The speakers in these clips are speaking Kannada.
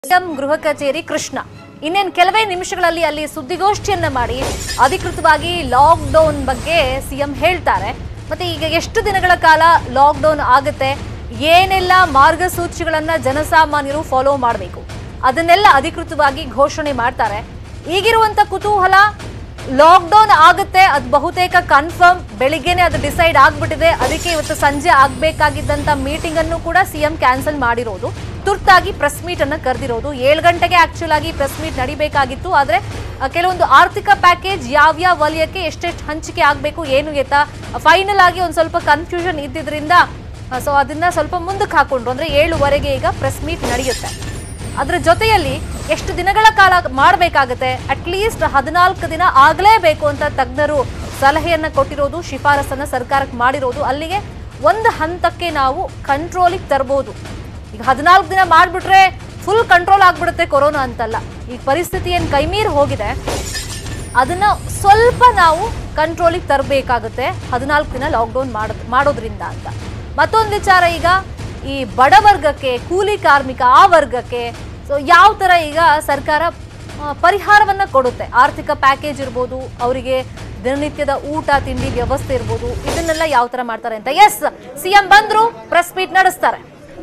ಸಿಎಂ ಗೃಹ ಕಚೇರಿ ಕೃಷ್ಣ ಇನ್ನೇನು ಕೆಲವೇ ನಿಮಿಷಗಳಲ್ಲಿ ಅಲ್ಲಿ ಸುದ್ದಿಗೋಷ್ಠಿಯನ್ನ ಮಾಡಿ ಅಧಿಕೃತವಾಗಿ ಲಾಕ್ ಡೌನ್ ಬಗ್ಗೆ ಸಿಎಂ ಹೇಳ್ತಾರೆ. ಮತ್ತೆ ಈಗ ಎಷ್ಟು ದಿನಗಳ ಕಾಲ ಲಾಕ್ ಡೌನ್ ಆಗುತ್ತೆ, ಏನೆಲ್ಲ ಮಾರ್ಗಸೂಚಿಗಳನ್ನ ಜನಸಾಮಾನ್ಯರು ಫಾಲೋ ಮಾಡಬೇಕು ಅದನ್ನೆಲ್ಲ ಅಧಿಕೃತವಾಗಿ ಘೋಷಣೆ ಮಾಡ್ತಾರೆ. ಈಗಿರುವಂತ ಕುತೂಹಲ ಲಾಕ್ ಡೌನ್ ಆಗುತ್ತೆ, ಅದು ಬಹುತೇಕ ಕನ್ಫರ್ಮ್, ಬೆಳಿಗ್ಗೆನೆ ಅದು ಡಿಸೈಡ್ ಆಗ್ಬಿಟ್ಟಿದೆ. ಅದಕ್ಕೆ ಇವತ್ತು ಸಂಜೆ ಆಗಬೇಕಾಗಿದ್ದಂತ ಮೀಟಿಂಗ್ ಅನ್ನು ಕೂಡ ಸಿಎಂ ಕ್ಯಾನ್ಸಲ್ ಮಾಡಿರೋದು, ತುರ್ತಾಗಿ ಪ್ರೆಸ್ ಮೀಟ್ ಅನ್ನು ಕರೆದಿರೋದು. 7 ಗಂಟೆಗೆ ಆಕ್ಚುಲ್ ಆಗಿ ಪ್ರೆಸ್ ಮೀಟ್ ನಡಿಬೇಕಾಗಿತ್ತು, ಆದ್ರೆ ಕೆಲವೊಂದು ಆರ್ಥಿಕ ಪ್ಯಾಕೇಜ್ ಯಾವ್ಯಾವ ವಲಯಕ್ಕೆ ಎಷ್ಟೆಷ್ಟು ಹಂಚಿಕೆ ಆಗಬೇಕು ಏನು ಎತ್ತ ಫೈನಲ್ ಆಗಿ ಒಂದು ಸ್ವಲ್ಪ ಕನ್ಫ್ಯೂಷನ್ ಇದ್ದಿದ್ರಿಂದ ಸೊ ಅದನ್ನ ಸ್ವಲ್ಪ ಮುಂದಕ್ಕೆ ಹಾಕೊಂಡ್ರು. ಅಂದ್ರೆ 7:15ಗೆ ಈಗ ಪ್ರೆಸ್ ಮೀಟ್ ನಡೆಯುತ್ತೆ. ಅದರ ಜೊತೆಯಲ್ಲಿ ಎಷ್ಟು ದಿನಗಳ ಕಾಲ ಮಾಡಬೇಕಾಗುತ್ತೆ, ಅಟ್ಲೀಸ್ಟ್ 14 ದಿನ ಆಗಲೇಬೇಕು ಅಂತ ತಜ್ಞರು ಸಲಹೆಯನ್ನ ಕೊಟ್ಟಿರೋದು, ಶಿಫಾರಸನ್ನ ಸರ್ಕಾರಕ್ಕೆ ಮಾಡಿರೋದು. ಅಲ್ಲಿಗೆ ಒಂದು ಹಂತಕ್ಕೆ ನಾವು ಕಂಟ್ರೋಲಿಗೆ ತರಬಹುದು. ಈಗ 14 ದಿನ ಮಾಡಿಬಿಟ್ರೆ ಫುಲ್ ಕಂಟ್ರೋಲ್ ಆಗ್ಬಿಡುತ್ತೆ ಕೊರೋನಾ ಅಂತಲ್ಲ. ಈ ಪರಿಸ್ಥಿತಿ ಏನು ಕೈಮೀರಿ ಹೋಗಿದೆ, ಅದನ್ನ ಸ್ವಲ್ಪ ನಾವು ಕಂಟ್ರೋಲಿಗೆ ತರಬೇಕಾಗುತ್ತೆ 14 ದಿನ ಲಾಕ್ಡೌನ್ ಮಾಡೋದ್ರಿಂದ ಅಂತ. ಮತ್ತೊಂದು ವಿಚಾರ, ಈಗ ಈ ಬಡವರ್ಗಕ್ಕೆ, ಕೂಲಿ ಕಾರ್ಮಿಕ ಆ ವರ್ಗಕ್ಕೆ ಸೊ ಯಾವ ತರ ಈಗ ಸರ್ಕಾರ ಪರಿಹಾರವನ್ನ ಕೊಡುತ್ತೆ, ಆರ್ಥಿಕ ಪ್ಯಾಕೇಜ್ ಇರ್ಬೋದು, ಅವರಿಗೆ ದಿನನಿತ್ಯದ ಊಟ ತಿಂಡಿ ವ್ಯವಸ್ಥೆ ಇರ್ಬೋದು, ಇದನ್ನೆಲ್ಲ ಯಾವ ತರ ಮಾಡ್ತಾರೆ ಅಂತ. ಎಸ್, ಸಿಎಂ ಬಂದ್ರು, ಪ್ರೆಸ್ ಮೀಟ್ ನಡೆಸ್ತಾರೆ.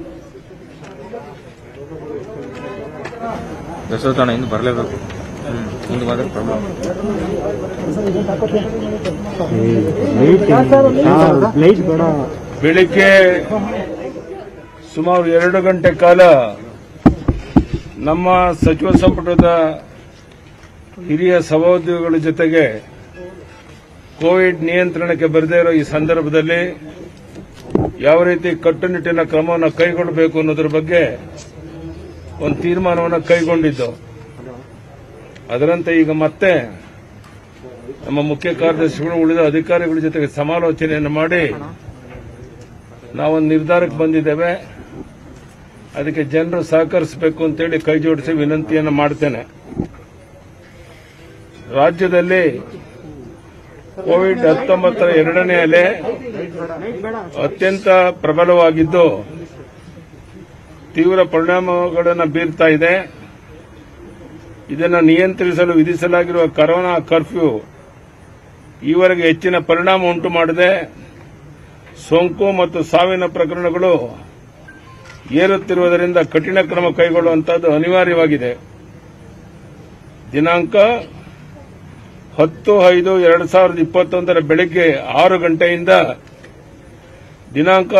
ಬರಲೇಬೇಕು. ಬೆಳಿಗ್ಗೆ ಸುಮಾರು 2 ಗಂಟೆ ಕಾಲ ನಮ್ಮ ಸಚಿವ ಸಂಪುಟದ ಹಿರಿಯ ಸಹೋದ್ಯೋಗಿಗಳ ಜೊತೆಗೆ ಕೋವಿಡ್ ನಿಯಂತ್ರಣಕ್ಕೆ ಬರದೇ ಇರೋ ಈ ಸಂದರ್ಭದಲ್ಲಿ ಯಾವ ರೀತಿ ಕಟ್ಟುನಿಟ್ಟಿನ ಕ್ರಮವನ್ನು ಕೈಗೊಳ್ಳಬೇಕು ಅನ್ನೋದ್ರ ಬಗ್ಗೆ ಒಂದು ತೀರ್ಮಾನವನ್ನು ಕೈಗೊಂಡಿದ್ದು. ಅದರಂತೆ ಈಗ ಮತ್ತೆ ನಮ್ಮ ಮುಖ್ಯ ಕಾರ್ಯದರ್ಶಿಗಳು ಉಳಿದ ಅಧಿಕಾರಿಗಳ ಜೊತೆಗೆ ಸಮಾಲೋಚನೆಯನ್ನು ಮಾಡಿ ನಾವೊಂದು ನಿರ್ಧಾರಕ್ಕೆ ಬಂದಿದ್ದೇವೆ. ಅದಕ್ಕೆ ಜನರು ಸಹಕರಿಸಬೇಕು ಅಂತೇಳಿ ಕೈ ಜೋಡಿಸಿ ವಿನಂತಿಯನ್ನು ಮಾಡ್ತೇನೆ. ರಾಜ್ಯದಲ್ಲಿ ಕೋವಿಡ್-19 ಎರಡನೇ ಅಲೆ ಅತ್ಯಂತ ಪ್ರಬಲವಾಗಿದ್ದು ತೀವ್ರ ಪರಿಣಾಮಗಳನ್ನು ಬೀರ್ತಾ ಇದೆ. ಇದನ್ನು ನಿಯಂತ್ರಿಸಲು ವಿಧಿಸಲಾಗಿರುವ ಕೊರೋನಾ ಕರ್ಫ್ಯೂ ಈವರೆಗೆ ಹೆಚ್ಚಿನ ಪರಿಣಾಮ ಉಂಟು ಮಾಡಿದೆ. ಸೋಂಕು ಮತ್ತು ಸಾವಿನ ಪ್ರಕರಣಗಳು ಏರುತ್ತಿರುವುದರಿಂದ ಕಠಿಣ ಕ್ರಮ ಕೈಗೊಳ್ಳುವಂತಹದ್ದು ಅನಿವಾರ್ಯವಾಗಿದೆ. ದಿನಾಂಕ 10/5/2021 ಬೆಳಗ್ಗೆ 6 ಗಂಟೆಯಿಂದ ದಿನಾಂಕ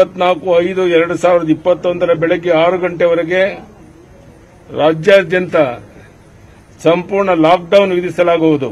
24/5/2021 ಬೆಳಗ್ಗೆ 6 ಗಂಟೆವರೆಗೆ ರಾಜ್ಯಾದ್ಯಂತ ಸಂಪೂರ್ಣ ಲಾಕ್ಡೌನ್ ವಿಧಿಸಲಾಗುವುದು.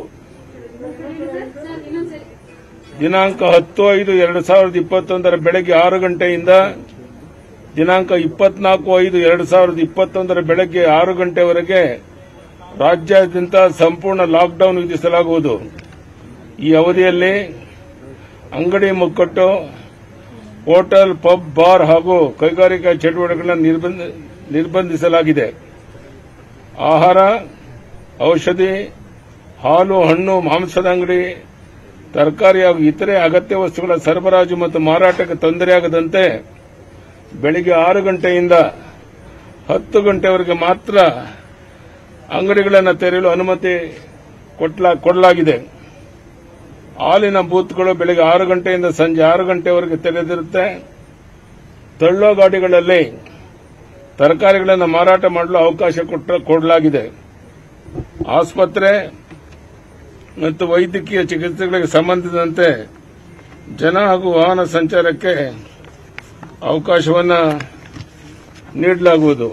ದಿನಾಂಕ 10/5/2021 ಬೆಳಗ್ಗೆ 6 ಗಂಟೆಯಿಂದ ದಿನಾಂಕ 24/5/2021 ಬೆಳಗ್ಗೆ 6 ಗಂಟೆವರೆಗೆ ರಾಜ್ಯಾದ್ಯಂತ ಸಂಪೂರ್ಣ ಲಾಕ್ಡೌನ್ ವಿಧಿಸಲಾಗುವುದು. ಈ ಅವಧಿಯಲ್ಲಿ ಅಂಗಡಿ ಮುಕ್ಕಟ್ಟು, ಹೋಟೆಲ್, ಪಬ್, ಬಾರ್ ಹಾಗೂ ಕೈಗಾರಿಕಾ ಚಟುವಟಿಕೆಗಳನ್ನು ನಿರ್ಬಂಧಿಸಲಾಗಿದೆ. ಆಹಾರ, ಔಷಧಿ, ಹಾಲು, ಹಣ್ಣು, ಮಾಂಸದ ಅಂಗಡಿ, ತರಕಾರಿ ಹಾಗೂ ಇತರೆ ಅಗತ್ಯ ವಸ್ತುಗಳ ಸರಬರಾಜು ಮತ್ತು ಮಾರಾಟಕ್ಕೆ ತೊಂದರೆಯಾಗದಂತೆ ಬೆಳಿಗ್ಗೆ 6 ಗಂಟೆಯಿಂದ 10 ಗಂಟೆವರೆಗೆ ಮಾತ್ರ ಅಂಗಡಿಗಳನ್ನು ತೆರೆಯಲು ಅನುಮತಿ ಕೊಡಲಾಗಿದೆ. ಹಾಲಿನ ಬೂತ್ಗಳು ಬೆಳಿಗ್ಗೆ 6 ಗಂಟೆಯಿಂದ ಸಂಜೆ 6 ಗಂಟೆವರೆಗೆ ತೆರೆದಿರುತ್ತೆ. ತಳ್ಳೋ ಗಾಡಿಗಳಲ್ಲಿ ತರಕಾರಿಗಳನ್ನು ಮಾರಾಟ ಮಾಡಲು ಅವಕಾಶ ಕೊಡಲಾಗಿದೆ. ಆಸ್ಪತ್ರೆ ಮತ್ತು ವೈದ್ಯಕೀಯ ಚಿಕಿತ್ಸೆಗಳಿಗೆ ಸಂಬಂಧಿಸಿದಂತೆ ಜನ ಹಾಗೂ ವಾಹನ ಸಂಚಾರಕ್ಕೆ ಅವಕಾಶವನ್ನು ನೀಡಲಾಗುವುದು.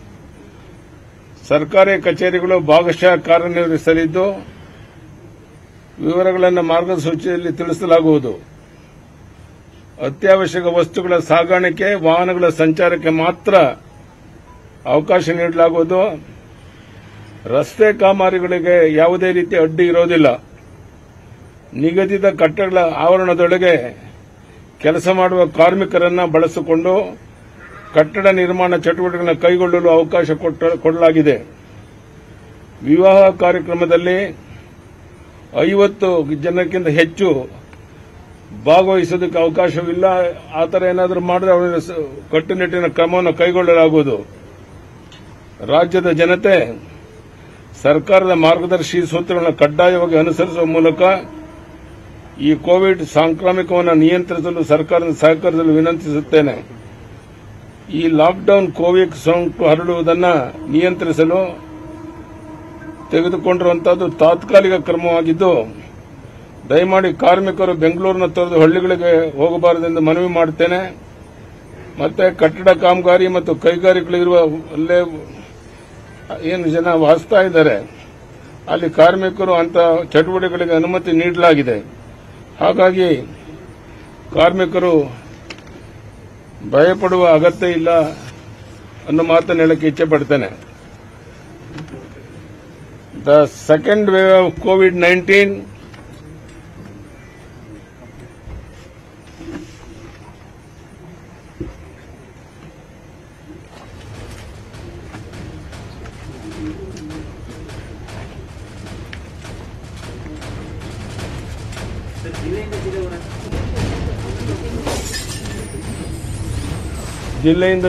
ಸರ್ಕಾರಿ ಕಚೇರಿಗಳು ಭಾಗಶಃ ಕಾರ್ಯನಿರ್ವಹಿಸಲಿದ್ದು ವಿವರಗಳನ್ನು ಮಾರ್ಗಸೂಚಿಯಲ್ಲಿ ತಿಳಿಸಲಾಗುವುದು. ಅತ್ಯವಶ್ಯಕ ವಸ್ತುಗಳ ಸಾಗಾಣಿಕೆ, ವಾಹನಗಳ ಸಂಚಾರಕ್ಕೆ ಮಾತ್ರ ಅವಕಾಶ ನೀಡಲಾಗುವುದು. ರಸ್ತೆ ಕಾಮಗಾರಿಗಳಿಗೆ ಯಾವುದೇ ರೀತಿ ಅಡ್ಡಿ ಇರೋದಿಲ್ಲ. ನಿಗದಿತ ಕಟ್ಟಡಗಳ ಆವರಣದೊಳಗೆ ಕೆಲಸ ಮಾಡುವ ಕಾರ್ಮಿಕರನ್ನು ಬಳಸಿಕೊಂಡು ಕಟ್ಟಡ ನಿರ್ಮಾಣ ಚಟುವಟಿಕೆಗಳನ್ನು ಕೈಗೊಳ್ಳಲು ಅವಕಾಶ ಕೊಡಲಾಗಿದೆ. ವಿವಾಹ ಕಾರ್ಯಕ್ರಮದಲ್ಲಿ 50 ಜನಕ್ಕಿಂತ ಹೆಚ್ಚು ಭಾಗವಹಿಸೋದಕ್ಕೆ ಅವಕಾಶವಿಲ್ಲ. ಆ ಥರ ಏನಾದರೂ ಮಾಡಿದ್ರೆ ಅವರ ಕಟ್ಟುನಿಟ್ಟಿನ ಕ್ರಮವನ್ನು ಕೈಗೊಳ್ಳಲಾಗುವುದು. ರಾಜ್ಯದ ಜನತೆ ಸರ್ಕಾರದ ಮಾರ್ಗದರ್ಶಿ ಸೂತ್ರಗಳನ್ನು ಕಡ್ಡಾಯವಾಗಿ ಅನುಸರಿಸುವ ಮೂಲಕ ಈ ಕೋವಿಡ್ ಸಾಂಕ್ರಾಮಿಕವನ್ನು ನಿಯಂತ್ರಿಸಲು ಸರ್ಕಾರದ ಸಹಕರಿಸಲು ವಿನಂತಿಸುತ್ತೇನೆ. ಈ ಲಾಕ್ಡೌನ್ ಕೋವಿಡ್ ಸೋಂಕು ಹರಡುವುದನ್ನು ನಿಯಂತ್ರಿಸಲು ತೆಗೆದುಕೊಂಡಿರುವಂತಹದ್ದು ತಾತ್ಕಾಲಿಕ ಕ್ರಮವಾಗಿದ್ದು, ದಯಮಾಡಿ ಕಾರ್ಮಿಕರು ಬೆಂಗಳೂರಿನ ತೊರೆದು ಹಳ್ಳಿಗಳಿಗೆ ಹೋಗಬಾರದೆಂದು ಮನವಿ ಮಾಡುತ್ತೇನೆ. ಮತ್ತೆ ಕಟ್ಟಡ ಕಾಮಗಾರಿ ಮತ್ತು ಕೈಗಾರಿಕೆಗಳಿರುವ ಅಲ್ಲೇ ಏನು ಜನ ವಾಸಿಸ್ತಾ ಇದ್ದಾರೆ ಅಲ್ಲಿ ಕಾರ್ಮಿಕರು ಅಂತ ಚಟುವಟಿಕೆಗಳಿಗೆ ಅನುಮತಿ ನೀಡಲಾಗಿದೆ. ಹಾಗಾಗಿ ಕಾರ್ಮಿಕರು ಭಯಪಡುವ ಅಗತ್ಯ ಇಲ್ಲ ಅನ್ನೋ ಮಾತನ್ನು ಹೇಳಕ್ಕೆ ಇಚ್ಛೆ ಪಡ್ತೇನೆ. ದ ಸೆಕೆಂಡ್ ವೇವ್ ಆಫ್ ಕೋವಿಡ್-19 ಜಿಲ್ಲೆಯಿಂದ